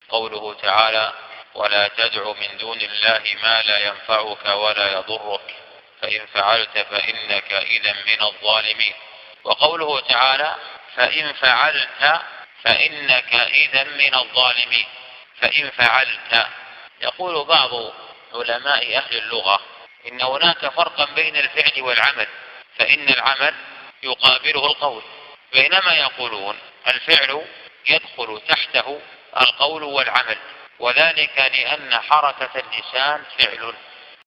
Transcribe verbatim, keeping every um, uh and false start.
قوله تعالى: ولا تدع من دون الله ما لا ينفعك ولا يضرك فإن فعلت فإنك إذا من الظالمين. وقوله تعالى: فإن فعلت فإنك إذا من الظالمين. فإن فعلت، يقول بعض علماء أهل اللغة إن هناك فرقا بين الفعل والعمل، فإن العمل يقابله القول، بينما يقولون الفعل يدخل تحته القول والعمل، وذلك لأن حركة اللسان فعل